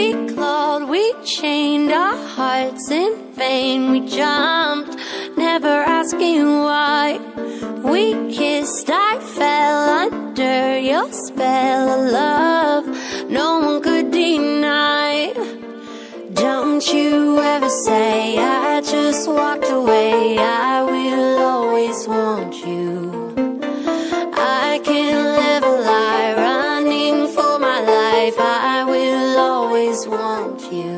We clawed, we chained our hearts in vain. We jumped, never asking why. We kissed, I fell under your spell of love no one could deny. Don't you ever say I just walked away. I will always want you. I can't live a lie, running for my life. I will always want you.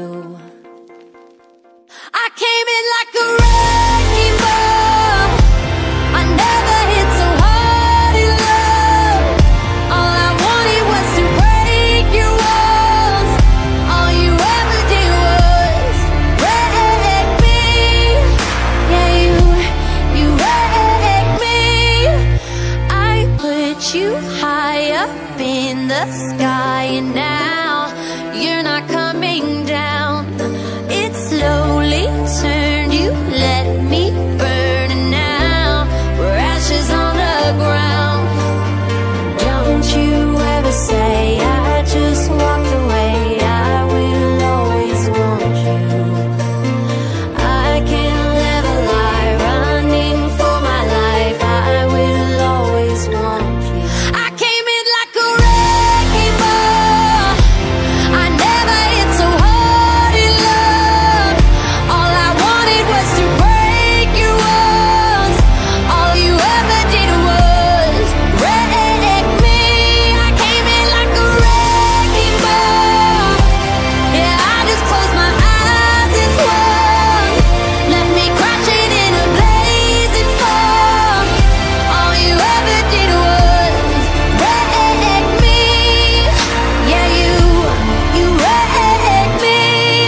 I came in like a wrecking ball. I never hit so hard in love. All I wanted was to break your walls. All you ever did was wreck me. Yeah, you wrecked me. I put you high up in the sky, and now you're not coming down. It slowly turned, you let me burn, and now we're ashes on the ground. Don't you ever say I just walked away. I will always want you. I can't live a lie, running for my life. I will always want you. I came in like a wrecking ball. I never hit so hard in love. All I wanted was to break your walls. All you ever did was wreck me. I came in like a wrecking ball. Yeah, I just closed my eyes and swung. Left me crashing in a blazing fall. All you ever did was wreck me. Yeah, you wrecked me.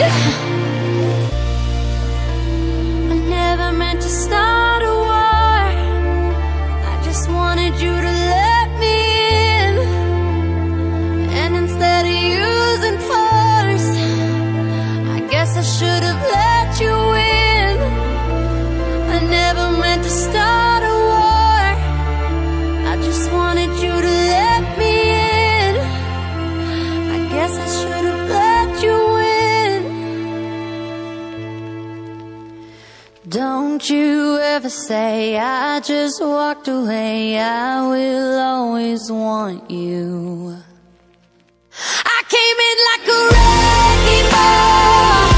I never meant to start a war. I just wanted you to let me in. And instead of using force, I guess I should have let you in. I never meant to start a war. I just wanted you to let me in. I guess I should have let you in. Don't you ever say I just walked away. I will always want you. I came in like a wrecking ball.